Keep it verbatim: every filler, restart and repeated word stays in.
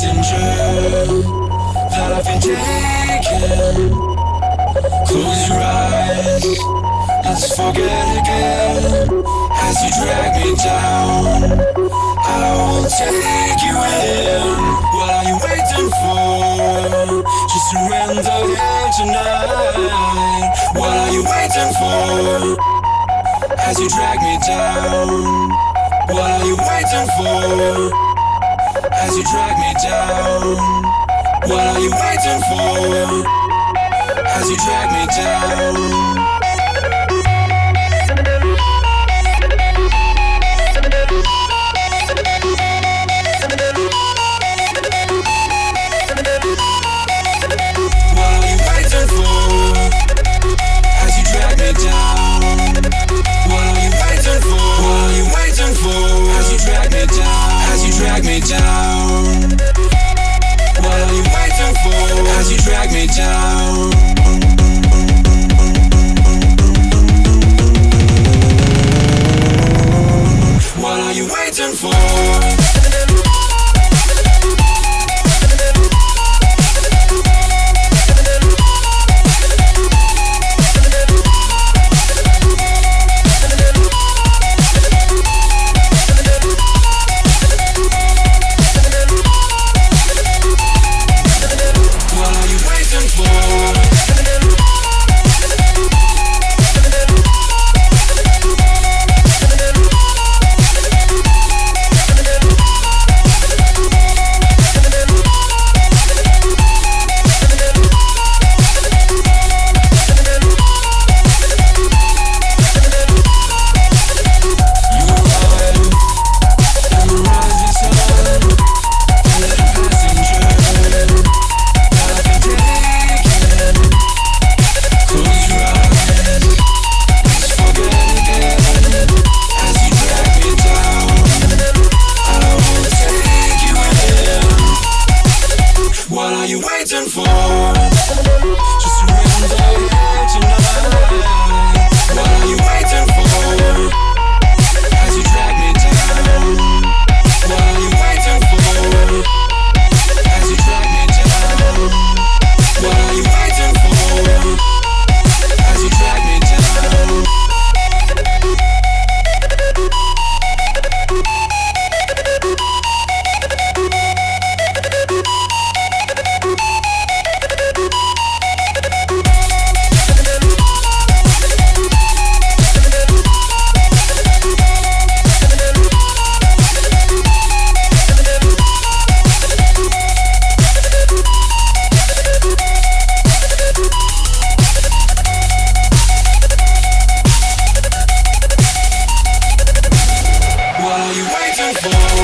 passenger that I've been taking. Close your eyes, let's forget again. As you drag me down, I will take you in. What are you waiting for? Just surrender here tonight. What are you waiting for? As you drag me down, what are you waiting for? As you drag me down, what are you waiting for? As you drag me down. Drag me down. What are you waiting for? As you drag me down. What are you waiting for? What are you waiting for? Just surrender here tonight. What are you waiting for? As you drag me down. What are you waiting for? As you drag me down. What are you waiting for? As you drag me down. What are you waiting for?